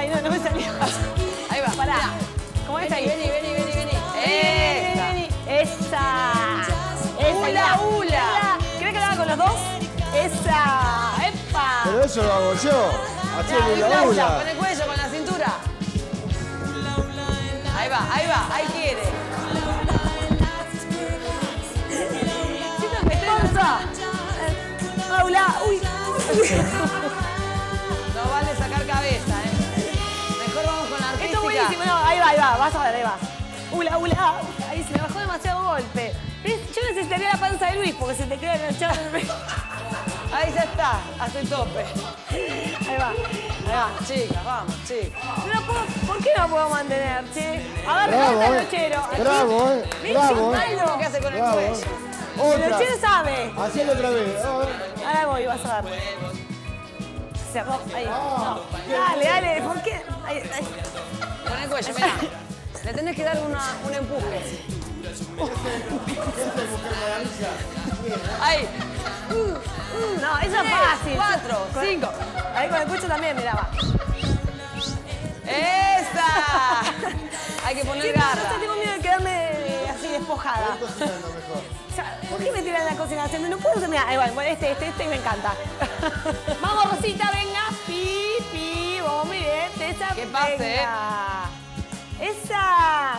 Ay, no me salió. Ahí va. Pará. ¿Cómo es ahí? Vení. Esa. Hula, hula. ¿Crees que lo haga con los dos? Esa. ¡Epa! Pero eso lo hago yo. Así el hula Con hula. el cuello, con la cintura. Ahí va, ahí quiere. ¡Pausa! ¡Hula! ¡Uy! No vale sacar cabeza, ¿eh? Mejor vamos con la artística. Esto es buenísimo. No, ahí va. Vas a ver, ahí va. ¡Hula, hula! Ahí se me bajó demasiado golpe. ¿Ves? Yo necesitaría la panza de Luis porque se te queda enganchado en el medio. Ahí ya está, hasta el tope. Ahí va. Vamos, chicas. No puedo, ¿por qué no puedo mantener, che? A ver, Bravo, el nochero. Bravo, bravo. ¿Qué hace con el Bravo. cuello? El Otra. nochero sabe. Hacelo otra vez. Ahora voy, vas a ver. Cerró, ahí. No. Dale, ¿por qué? Ahí. Con el cuello, mirá. Le tenés que dar un empuje. Ahí. No, eso es fácil. 4, 5. Ahí con el cuello también, mirá, va. ¡Esa! Hay que poner garra. Yo tengo miedo de quedarme así despojada. O sea, ¿por qué me tiran la cocina? No puedo terminar. Ahí va, este me encanta. Vamos, Rosita, venga. Pi, vos, muy bien. Esa, ¿Qué pase? venga. Esa.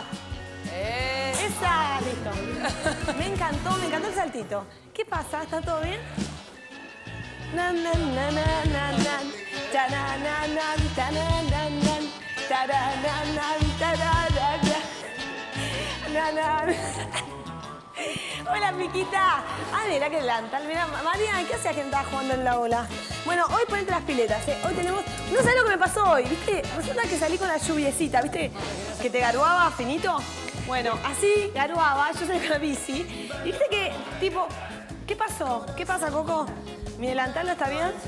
Listo. Me encantó el saltito. ¿Qué pasa? ¿Está todo bien? Na, na, na, na, na, na. Ta, na, na, na, ta, na, na, na. Ta, na, na, na, ta, na, na, na. Na, na. Hola, Piquita. Ah, mirá que delantal. Mirá, María, ¿qué hacías que estabas jugando en la ola? Bueno, hoy ponete las piletas, ¿eh? Hoy tenemos... No sabés lo que me pasó hoy, ¿viste? Resulta que salí con la lluviecita, ¿viste? Que te garuaba finito. Bueno, así garuaba, yo salí con la bici. Y viste que, tipo... ¿Qué pasó? ¿Qué pasa, Coco? ¿Mi delantal no está bien?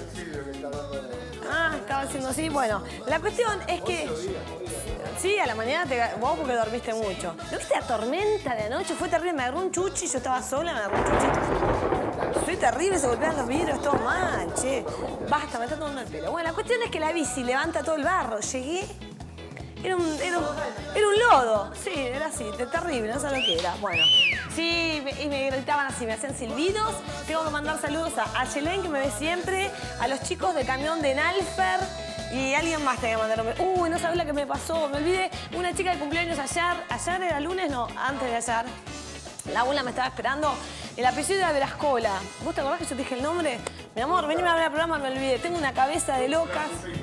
Ah, estaba haciendo así. Bueno, la cuestión es que... Sí, a la mañana vos porque dormiste mucho. ¿No viste la tormenta de anoche? Fue terrible, me agarró un chuchi, yo estaba sola, me agarró un chuchito. Soy terrible, se golpean los vidrios, todo mal, che. Basta, me está tomando el pelo. Bueno, la cuestión es que la bici levanta todo el barro. Llegué, era un lodo. Sí, era así, terrible, no sabía lo que era. Bueno, sí, y me gritaban así, me hacían silbidos. Tengo que mandar saludos a Yelén, que me ve siempre, a los chicos del camión de Nalfer. Y alguien más tenía que mandar un... Uy, no sabés la que me pasó. Me olvidé, una chica de cumpleaños ayer. ¿Ayer era lunes? No, antes de ayer. La abuela me estaba esperando. El apellido era Verascola. ¿Vos te acordás que yo te dije el nombre? Mi amor, venime a ver el programa, me olvidé. Tengo una cabeza de locas.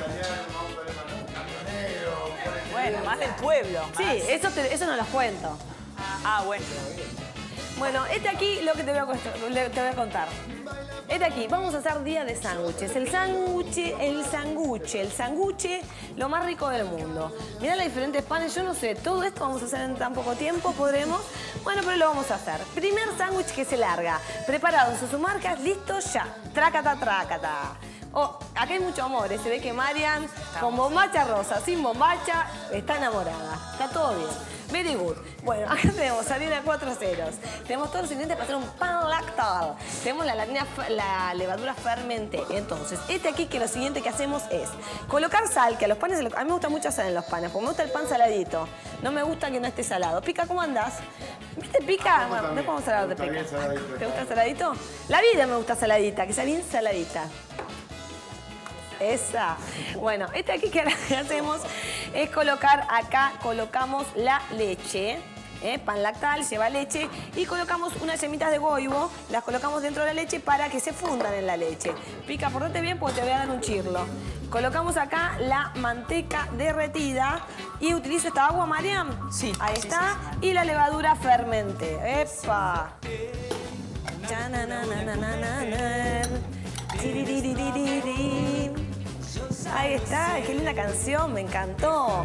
Bueno, más del pueblo. Sí, eso no los cuento. Ah, bueno. Bueno, aquí lo que te voy a contar. Aquí, vamos a hacer día de sándwiches. El sanguche, lo más rico del mundo. Mirá los diferentes panes, yo no sé, todo esto vamos a hacer en tan poco tiempo, ¿podremos? Bueno, pero lo vamos a hacer. Primer sándwich que se larga, preparado en sus marcas, listo ya. Trácata, trácata. Oh, acá hay mucho amor, se ve que Marian, con bombacha rosa, sin bombacha, está enamorada. Está todo bien. Very good. Bueno, acá tenemos harina 4 ceros. Tenemos todos los ingredientes para hacer un pan lactal. Tenemos la levadura fermenté. Entonces, aquí que lo siguiente que hacemos es colocar sal, que a los panes, a mí me gusta mucho sal en los panes, porque me gusta el pan saladito. No me gusta que no esté salado. Pica, ¿cómo andás? ¿Viste, Pica? Bueno, después vamos a hablar de Pica. ¿Te gusta saladito? La vida me gusta saladita, que sea bien saladita. Esa. Bueno, aquí que hacemos es colocar acá, colocamos la leche. Pan lactal, lleva leche y colocamos unas yemitas de goibo, las colocamos dentro de la leche para que se fundan en la leche. Pica, portate bien porque te voy a dar un chirlo. Colocamos acá la manteca derretida y utilizo esta agua, Mariam. Sí. Ahí está. Sí. Y la levadura fermenté. ¡Epa! Ahí está, qué linda canción, me encantó.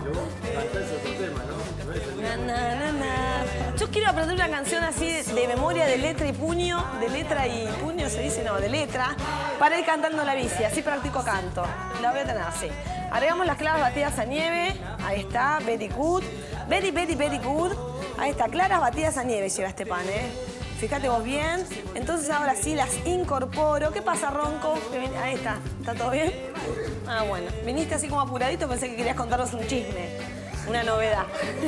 Yo quiero aprender una canción así de memoria, de letra y puño. De letra y puño se dice, no, de letra. Para ir cantando la bici, así practico canto. La voy a tener así. Agregamos las claras batidas a nieve. Ahí está, very good. Very, very, very good. Ahí está, claras batidas a nieve lleva este pan, Fíjate vos bien. Entonces ahora sí las incorporo. ¿Qué pasa, Ronco? Ahí está. ¿Está todo bien? Ah, bueno. Viniste así como apuradito, pensé que querías contarnos un chisme. Una novedad.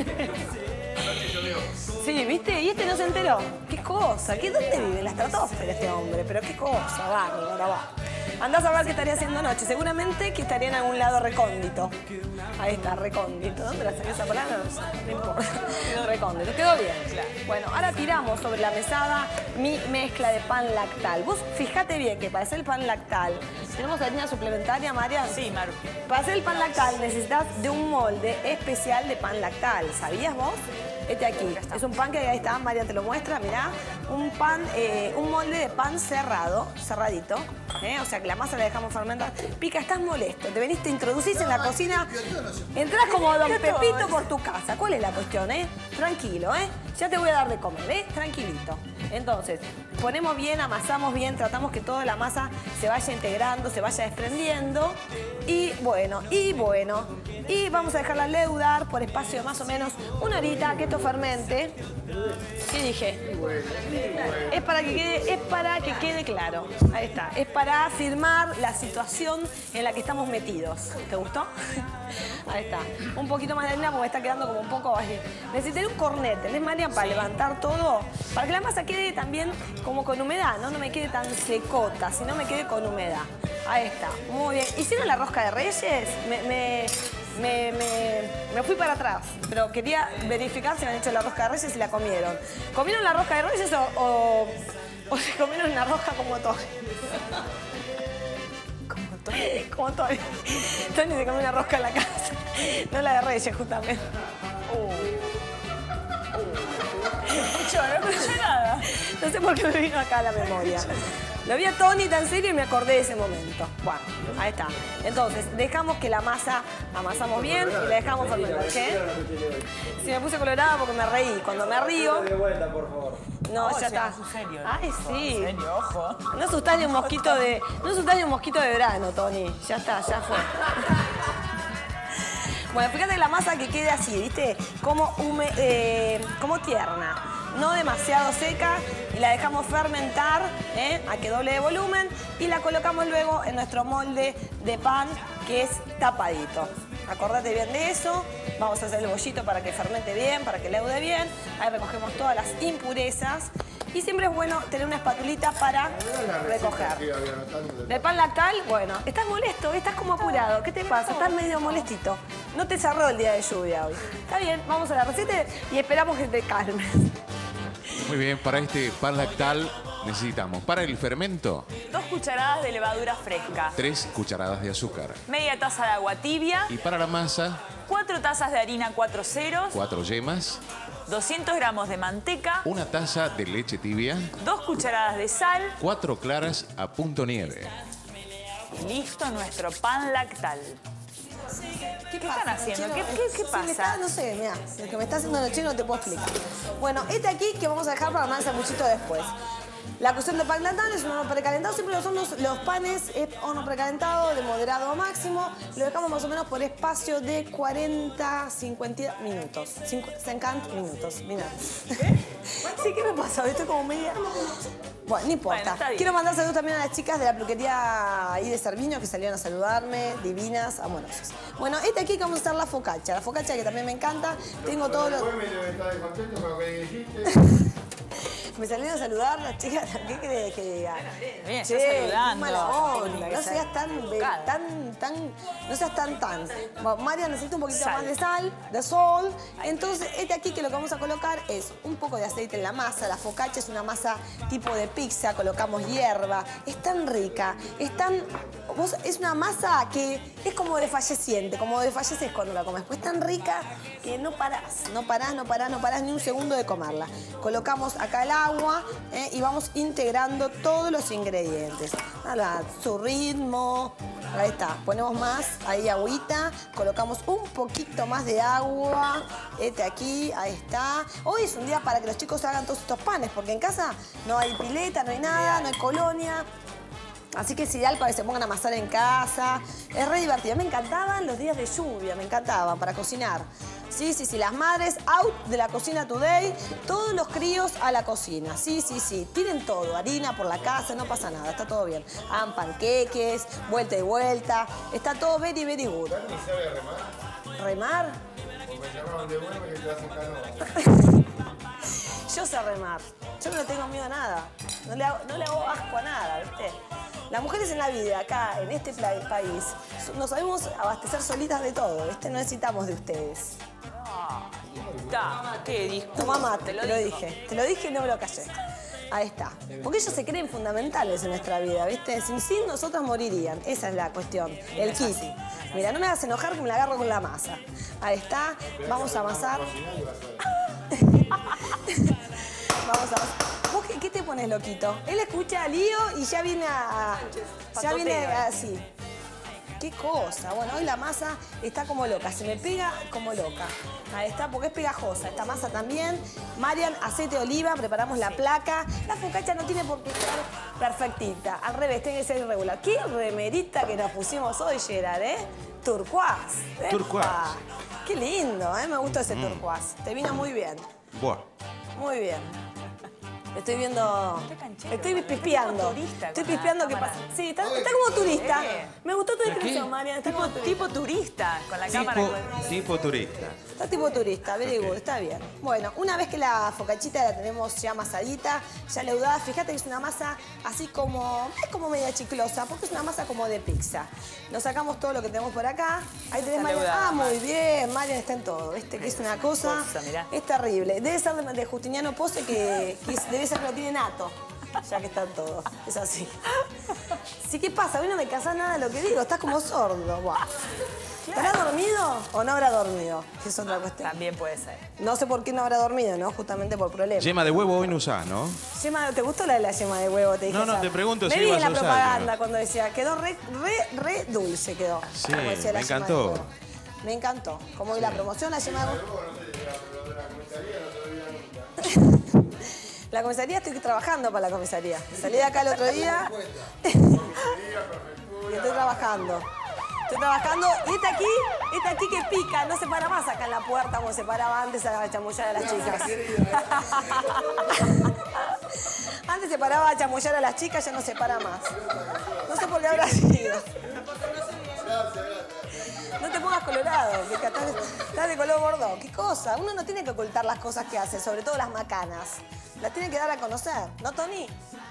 Sí, ¿viste? Y este no se enteró. ¿Qué cosa? ¿Dónde vive? En la estratosfera este hombre. Pero qué cosa, bárbaro, va. Andás a ver qué estaría haciendo anoche. Seguramente que estaría en algún lado recóndito. Ahí está, recóndito. ¿Dónde la saqué esa palabra? No importa. Recóndito. Quedó bien. Bueno, ahora tiramos sobre la mesada mi mezcla de pan lactal. Vos fijate bien que para hacer el pan lactal, ¿tenemos harina suplementaria, Marian? Sí, Maru. Para hacer el pan lactal necesitas de un molde especial de pan lactal. ¿Sabías vos? Este aquí. Es un pan que ahí está, María te lo muestra, mirá. Un molde de pan cerrado, cerradito. O sea que la masa la dejamos fermentar. Pica, estás molesto. Te veniste, te introducís en la cocina. Entrás como Don Pepito por tu casa. ¿Cuál es la cuestión, Tranquilo, Ya te voy a dar de comer, Tranquilito. Entonces, ponemos bien, amasamos bien, tratamos que toda la masa se vaya integrando, se vaya desprendiendo. Y bueno. Y vamos a dejarla leudar por espacio de más o menos una horita, que esto fermente. ¿Qué dije? Es para que quede claro. Ahí está. Es para afirmar la situación en la que estamos metidos. ¿Te gustó? Ahí está. Un poquito más de harina porque me está quedando como un poco así. Necesitaré un cornete, ¿les, Marian? Para levantar todo. Para que la masa quede también como con humedad, ¿no? No me quede tan secota, sino me quede con humedad. Ahí está. Muy bien. ¿Hicieron la rosca de Reyes? Me fui para atrás, pero quería verificar si me han hecho la rosca de Reyes y la comieron. ¿Comieron la rosca de Reyes o se comieron una rosca como Tony? Como Tony. Tony se comió una rosca en la casa, no la de Reyes, justamente. No escuché nada. No sé por qué me vino acá a la memoria. Lo vi a Tony tan serio y me acordé de ese momento. Bueno, ahí está. Entonces, dejamos que la masa amasamos bien y la dejamos fermentar. ¿Qué? Si me puse colorada porque me reí. Cuando me río... De vuelta, por favor. No, ya está. En serio. Ay, sí. En serio, ojo. No asustás ni un mosquito de... No asustás ni un mosquito de verano, Tony. Ya está, ya fue. Bueno, fíjate la masa que quede así, ¿viste? Como tierna. No demasiado seca. Y la dejamos fermentar, a que doble de volumen. Y la colocamos luego en nuestro molde de pan, que es tapadito. Acordate bien de eso. Vamos a hacer el bollito para que fermente bien, para que leude bien. Ahí recogemos todas las impurezas. Y siempre es bueno tener una espatulita para recoger. ¿Del pan lactal? Bueno, estás molesto, estás como apurado. ¿Qué te pasa? Estás medio molestito. No te cerró el día de lluvia hoy. Está bien, vamos a la receta y esperamos que te calmes. Muy bien, para este pan lactal necesitamos para el fermento 2 cucharadas de levadura fresca, 3 cucharadas de azúcar. media taza de agua tibia, Y para la masa, 4 tazas de harina 4 ceros, 4 yemas, 200 gramos de manteca, 1 taza de leche tibia, 2 cucharadas de sal. 4 claras a punto nieve. Listo nuestro pan lactal. ¿Qué están haciendo? ¿Qué pasa? No sé, mira, lo que me está haciendo noche no te puedo explicar. Bueno, este aquí que vamos a dejar para armar el sanguchito después. La cocción de pan lactal es un horno precalentado, siempre son los panes, es horno precalentado de moderado a máximo. Lo dejamos más o menos por espacio de 40, 50 minutos. 50 minutos, mira. Sí, ¿qué me pasa? Estoy como media... Bueno, no importa. Bueno, quiero mandar saludos también a las chicas de la peluquería ahí de Cerviño que salieron a saludarme, divinas, amorosas. Bueno, este aquí que vamos a hacer la focaccia que también me encanta. Tengo todo lo... Me salieron a saludar las chicas, ¿qué crees que diga? Bien, estás saludando. Mala onda, no seas no seas tan. Bueno, María necesita un poquito más de sal, de sol. Entonces, este aquí que lo que vamos a colocar es un poco de aceite en la masa. La focaccia es una masa tipo de pizza, colocamos hierba. Es tan rica, es una masa que es como desfalleciente, como desfalleces cuando la comes. Pues es tan rica que no parás ni un segundo de comerla. Colocamos acá el agua y vamos integrando todos los ingredientes. A su ritmo. Ahí está. Ponemos más, ahí agüita. Colocamos un poquito más de agua. Aquí, ahí está. Hoy es un día para que los chicos hagan todos estos panes, porque en casa no hay pileta, no hay nada, no hay colonia. Así que es ideal para que se pongan a amasar en casa. Es re divertido. Me encantaban los días de lluvia, me encantaban para cocinar. Sí, las madres out de la cocina today, todos los críos a la cocina. Sí. Tiren todo, harina por la casa, no pasa nada, está todo bien. Hagan panqueques, vuelta y vuelta. Está todo very, very good. ¿Dani sabe remar? ¿Remar? Porque me llamaban de vuelta que te hacen canoa. Yo sé remar. Yo no le tengo miedo a nada. No le hago asco a nada, ¿viste? Las mujeres en la vida, acá, en este país, nos sabemos abastecer solitas de todo, ¿viste? No necesitamos de ustedes. ¿Qué disco? Tu mamá, te lo dije. Te lo dije y no me lo callé. Ahí está. Porque ellos se creen fundamentales en nuestra vida, ¿viste? Sin nosotros morirían. Esa es la cuestión. El kit. Mira, no me hagas enojar que me la agarro con la masa. Ahí está. Vamos a amasar. Vamos a amasar. ¿Vos qué te pones, loquito? Él escucha a Lío y ya viene así. Qué cosa. Bueno, hoy la masa está como loca. Se me pega como loca. Ahí está, porque es pegajosa. Esta masa también. Marian, aceite de oliva. Preparamos la placa. La focaccia no tiene por qué ser perfectita. Al revés, tiene que ser irregular. Qué remerita que nos pusimos hoy, Gerard, ¿eh? Turquoise. Turquoise. Qué lindo, ¿eh? Me gustó ese turquoise. Te vino muy bien. Buah. Muy bien. Estoy viendo... Estoy pispeando. Estoy pispeando qué pasa. Sí, está como turista. Me gustó tu descripción, Marian. Tipo turista, con la cámara. Tipo turista. Está tipo turista, very good, está bien. Bueno, una vez que la focacchita la tenemos ya amasadita, ya leudada, fíjate que es una masa así como... Es como media chiclosa, porque es una masa como de pizza. Nos sacamos todo lo que tenemos por acá. Ahí tenés, Marian. Ah, muy bien. Marian está en todo, ¿viste? Que es una cosa... Es terrible. Debe ser de Justiniano Pose, que debe ser que lo tiene nato. Ya que están todos. Es así. Sí, ¿qué pasa? Hoy no me casás nada de lo que digo. Estás como sordo. Buah. ¿Habrá dormido o no habrá dormido? Que es otra cuestión. También puede ser. No sé por qué no habrá dormido, ¿no? Justamente por problemas. Yema de huevo hoy no usás, ¿no? Yema, ¿te gustó la de la yema de huevo? Te dije No, te pregunto si me vi ibas en a la usar, propaganda ¿no? cuando decía, quedó re dulce quedó. Sí, como decía la me yema encantó. de huevo. Me encantó. Como hoy la promoción, la yema de huevo. La comisaría, estoy trabajando para la comisaría. Salí de acá el otro día. Y estoy trabajando. Estoy trabajando. Y esta aquí que pica, no se para más acá en la puerta como se paraba antes a chamullar a las chicas. Antes se paraba a chamullar a las chicas, ya no se para más. No sé por qué habrá sido. No te pongas colorado, que estás de color gordo. ¿Qué cosa? Uno no tiene que ocultar las cosas que hace, sobre todo las macanas. Las tiene que dar a conocer, ¿no, Tony?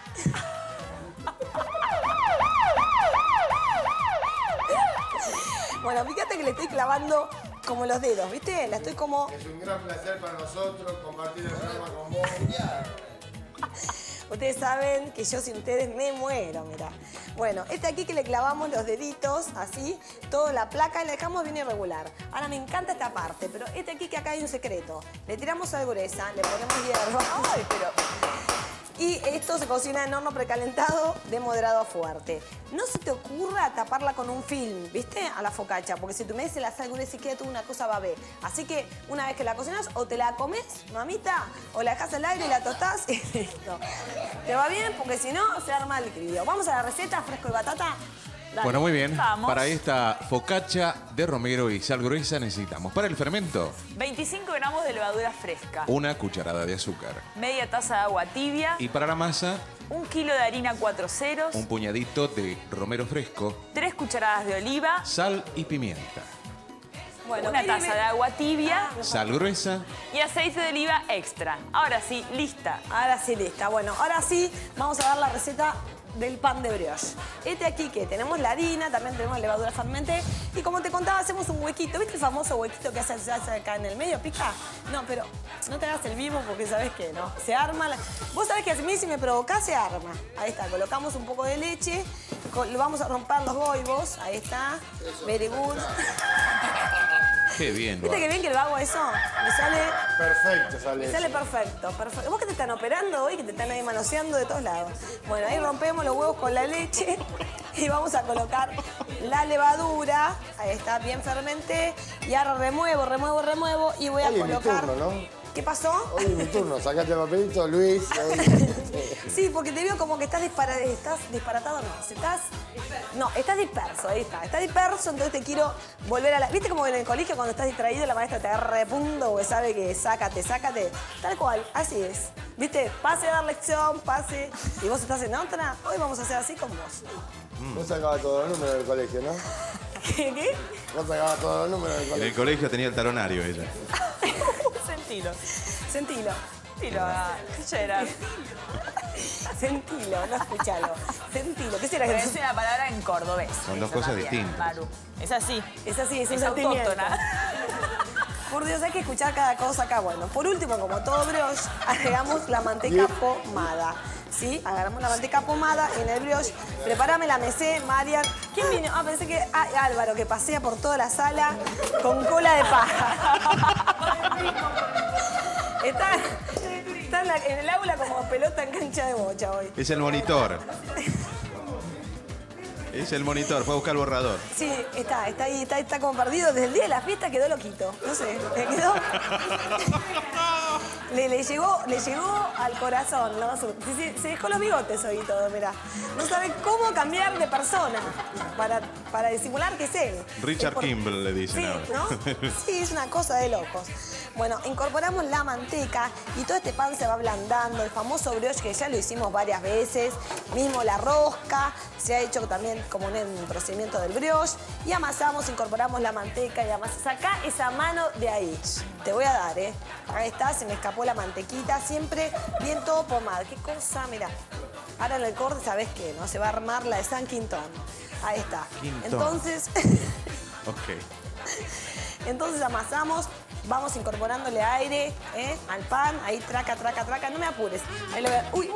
Bueno, fíjate que le estoy clavando como los dedos, ¿viste? La estoy como... Es un gran placer para nosotros compartir el programa con vos. Ustedes saben que yo sin ustedes me muero, mirá. Bueno, aquí que le clavamos los deditos, así, toda la placa y la dejamos bien irregular. Ahora me encanta esta parte, pero aquí que acá hay un secreto. Le tiramos sal gruesa, le ponemos hierro. Ay, pero... Y esto se cocina en horno precalentado de moderado a fuerte. No se te ocurra taparla con un film, ¿viste? A la focaccia, porque si tú me dices la sal gruesa y queda toda una cosa babé. Así que una vez que la cocinas, o te la comes, mamita, o la dejas al aire y la tostás y listo. ¿Te va bien? Porque si no, se arma el liquido. Vamos a la receta, fresco y batata. Dale. Bueno, muy bien. Vamos. Para esta focaccia de romero y sal gruesa necesitamos para el fermento 25 gramos de levadura fresca. una cucharada de azúcar. Media taza de agua tibia. Y para la masa, 1 kilo de harina 4 ceros. un puñadito de romero fresco, 3 cucharadas de oliva. sal y pimienta. Bueno, Una taza de agua tibia. Sal gruesa. Y aceite de oliva extra. Ahora sí, lista. Ahora sí, lista. Bueno, ahora sí, vamos a dar la receta del pan de brioche. Aquí que tenemos la harina, también tenemos levadura fermenté y como te contaba hacemos un huequito. ¿Viste el famoso huequito que se hace acá en el medio? ¿Pica? No, pero no te hagas el vivo porque sabes que no. Se arma. Vos sabés que a mí si me provocás se arma. Ahí está, colocamos un poco de leche, lo vamos a romper los goibos. Ahí está. Very good. Qué bien. ¿Viste qué bien que lo hago eso? Me sale... Perfecto, sale. Me sale perfecto, perfecto. ¿Vos que te están operando hoy? Que te están ahí manoseando de todos lados. Bueno, ahí rompemos los huevos con la leche y vamos a colocar la levadura. Ahí está, bien fermenté. Y ahora remuevo y voy a Hoy es mi colocar... turno, ¿no? ¿Qué pasó? Hoy es mi turno. Sacate el papelito, Luis. Sí, porque te veo como que estás disparatado, no. Estás disperso, ahí está. Estás disperso, entonces te quiero volver a la... ¿Viste como en el colegio cuando estás distraído la maestra te agarra de punto porque sabe que sácate? Tal cual, así es. ¿Viste? Pase a dar lección, pase. Y vos estás en otra. Hoy vamos a hacer así con vos. No sacaba todos los números del colegio, ¿no? ¿Qué? No sacaba todos los números del En colegio. el colegio tenía el talonario ella. Sentilo. Sentilo. Gerard. Sentilo, no escuchalo. Sentilo. ¿Qué será Pero que es una palabra en cordobés. Son dos Eso cosas también, distintas. Maru. Es así. Es así, es un Es sentimiento. autóctona. Por Dios, hay que escuchar cada cosa acá. Bueno, por último, como todo brioche, agregamos la manteca pomada. ¿Sí? Agarramos la manteca pomada en el brioche. Prepárame la mesé, Marian. ¿Quién vino? Ah, pensé que... Ah, Álvaro, que pasea por toda la sala con cola de paja. Está en el aula como pelota en cancha de bocha hoy. Es el monitor. Es el monitor, fue a buscar el borrador. Sí, está ahí, está como perdido. Desde el día de la fiesta quedó loquito. No sé, le quedó... Le llegó al corazón, ¿no? Se dejó los bigotes hoy y todo, mirá. No sabe cómo cambiar de persona para disimular que es él. Richard Kimball le dicen Sí, ahora. ¿no? Sí, es una cosa de locos. Bueno, incorporamos la manteca y todo este pan se va ablandando. El famoso brioche que ya lo hicimos varias veces. Mismo la rosca, se ha hecho también como un procedimiento del brioche. Y amasamos, incorporamos la manteca y amasamos. Sacá esa mano de ahí. Te voy a dar, ¿eh? Ahí está, se me escapó la mantequita. Siempre bien todo pomado. ¿Qué cosa? Mirá. Ahora en el corte, ¿sabés qué? ¿No? Se va a armar la de San Quintón. Ahí está. Quintón. Entonces... Ok. Entonces amasamos, vamos incorporándole aire al pan, ahí traca, no me apures. Ahí lo veo. Uy,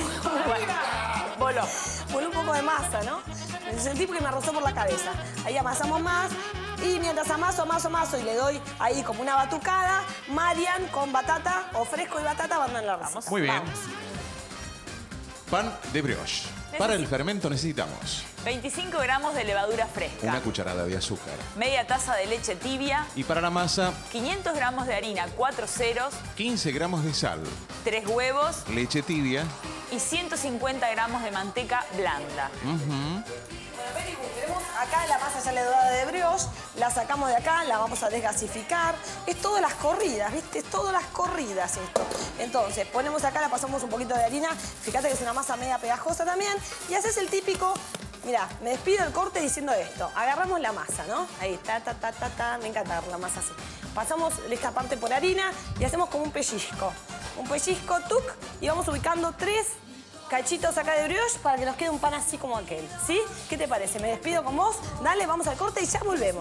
voló. Voló un poco de masa, ¿no? Sentí porque me rozó por la cabeza. Ahí amasamos más y mientras amaso y le doy ahí como una batucada, Marian con batata o fresco y batata van a la receta. Muy bien. Vamos. Pan de brioche. Para el fermento necesitamos 25 gramos de levadura fresca. una cucharada de azúcar. Media taza de leche tibia. Y para la masa, 500 gramos de harina 4 ceros. 15 gramos de sal, 3 huevos. leche tibia. Y 150 gramos de manteca blanda. Tenemos acá la masa ya leudada de brioche, la sacamos de acá, la vamos a desgasificar. Es todas las corridas, ¿viste? Es todas las corridas esto. Entonces, ponemos acá, la pasamos un poquito de harina. Fíjate que es una masa media pegajosa también. Y haces el típico... Mirá, me despido del corte diciendo esto. Agarramos la masa, ¿no? Ahí, me encanta la masa así. Pasamos esta parte por harina y hacemos como un pellizco. Un pellizco, tuc, y vamos ubicando 3 cachitos acá de brioche para que nos quede un pan así como aquel, ¿sí? ¿Qué te parece? Me despido con vos. Dale, vamos al corte y ya volvemos.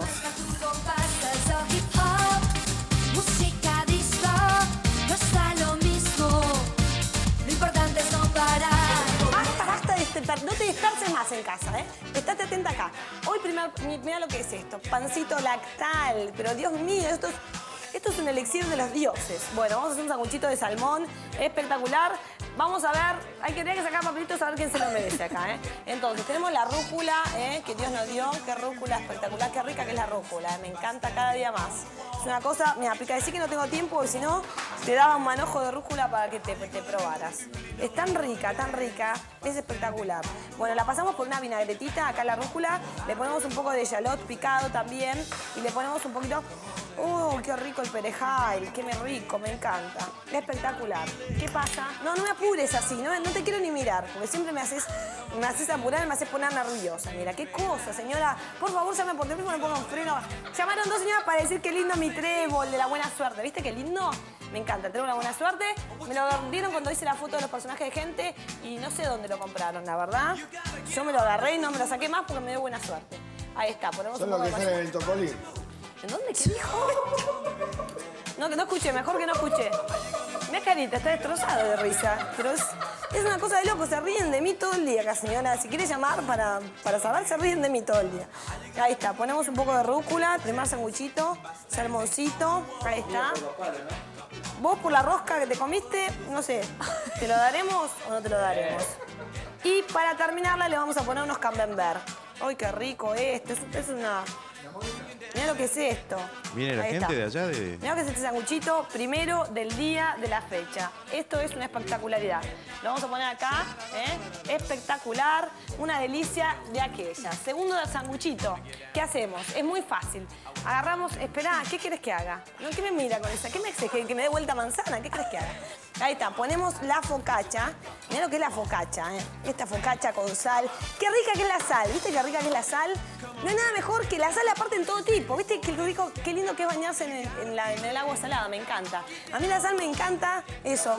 Música disco, no está lo mismo. Lo importante es no parar. Basta de no te disperses más en casa, ¿eh? Estate atenta acá. Hoy mira lo que es esto. Pancito lactal. Pero Dios mío, esto es un elixir de los dioses. Bueno, vamos a hacer un sanguchito de salmón. Espectacular. Vamos a ver, hay que sacar papelitos a ver quién se lo merece acá, ¿eh? Entonces, tenemos la rúcula, que Dios nos dio. Qué rúcula espectacular, qué rica que es la rúcula. Me encanta cada día más. Es una cosa, mira, pica decir que no tengo tiempo, y si no, te daba un manojo de rúcula para que te probaras. Es tan rica, es espectacular. Bueno, la pasamos por una vinagretita, acá la rúcula. Le ponemos un poco de shallot picado también. Y le ponemos un poquito... qué rico el perejil, qué rico, me encanta. Espectacular. ¿Qué pasa? No me apures así, no te quiero ni mirar, porque siempre me haces apurar, me haces poner nerviosa. Mira, qué cosa, señora. Por favor, llame por teléfono, me pongan freno. Llamaron 2 señoras para decir qué lindo mi trébol de la buena suerte. ¿Viste qué lindo? Me encanta, tengo una buena suerte. Me lo dieron cuando hice la foto de los personajes de gente y no sé dónde lo compraron, la verdad. Yo me lo agarré y no me lo saqué más porque me dio buena suerte. Ahí está, ponemos Son un los poco que de salen en el Topolín. ¿En dónde? ¿Qué dijo? No, que no escuché, mejor que no escuché. Mirá carita, está destrozado de risa. Pero es una cosa de loco, se ríen de mí todo el día acá, señora. Si quiere llamar para saber, se ríen de mí todo el día. Ahí está, ponemos un poco de rúcula, primer sanguchito, salmoncito, ahí está. Vos por la rosca que te comiste, no sé, ¿te lo daremos o no te lo daremos? Y para terminarla le vamos a poner unos camembert. ¡Ay, qué rico esto! Es una... Mirá lo que es esto. Viene la Ahí gente está. de allá de... Mirá lo que es este sanguchito primero del día de la fecha. Esto es una espectacularidad. Lo vamos a poner acá, ¿eh? Espectacular, una delicia de aquella. Segundo del sanguchito, ¿qué hacemos? Es muy fácil. Agarramos, esperá, ¿qué quieres que haga? No, ¿qué me mira con esa? ¿Qué me exige? ¿Que me dé vuelta manzana? ¿Qué quieres que haga? Ahí está, ponemos la focaccia. Mirá lo que es la focaccia, ¿eh? Esta focaccia con sal. Qué rica que es la sal, ¿viste qué rica que es la sal? No hay nada mejor que la sal aparte en todo tipo. ¿Viste qué rico, qué lindo que es bañarse en el agua salada? Me encanta. A mí la sal me encanta eso.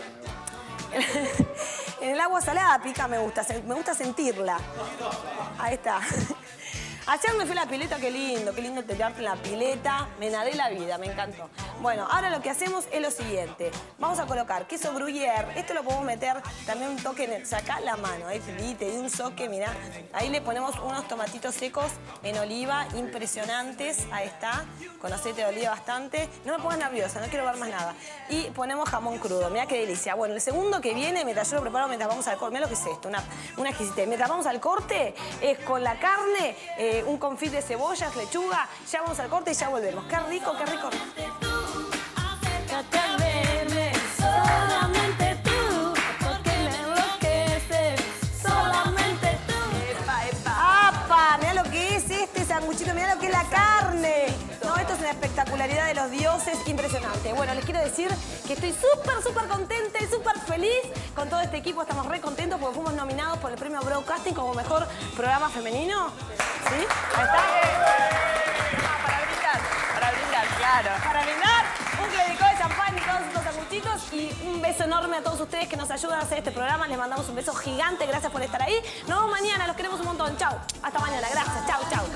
En el agua salada pica me gusta sentirla. Ahí está. Ayer me fui a la pileta, qué lindo tirarte en la pileta. Me nadé la vida, me encantó. Bueno, ahora lo que hacemos es lo siguiente. Vamos a colocar queso gruyère. Esto lo podemos meter también un toque en el... Sacá la mano, ahí te di un soque, mirá. Ahí le ponemos unos tomatitos secos en oliva, impresionantes. Ahí está, con aceite de oliva bastante. No me pongas nerviosa, no quiero ver más nada. Y ponemos jamón crudo, mirá qué delicia. Bueno, el segundo que viene, mientras yo lo preparo, mientras vamos al corte, mirá lo que es esto, una exquisitez. Mientras vamos al corte, es con la carne, un confit de cebollas, lechuga. Ya vamos al corte y ya volvemos. Qué rico, qué rico. Acércate a verme, solamente tú, porque me enloqueces, solamente tú. Epa, epa. ¡Apa! Mirá lo que es este sanguchito, mirá lo que es la carne. No, esto es una espectacularidad de los dioses impresionante. Bueno, les quiero decir que estoy súper contenta y súper feliz con todo este equipo. Estamos re contentos porque fuimos nominados por el premio Broadcasting como mejor programa femenino. ¿Sí? Ahí está. Para brindar, claro. Para brindar, un clericó de champán y todos estos sanguchitos. Y un beso enorme a todos ustedes que nos ayudan a hacer este programa. Les mandamos un beso gigante. Gracias por estar ahí. Nos vemos mañana. Los queremos un montón. Chau. Hasta mañana. Gracias. Chau, chau.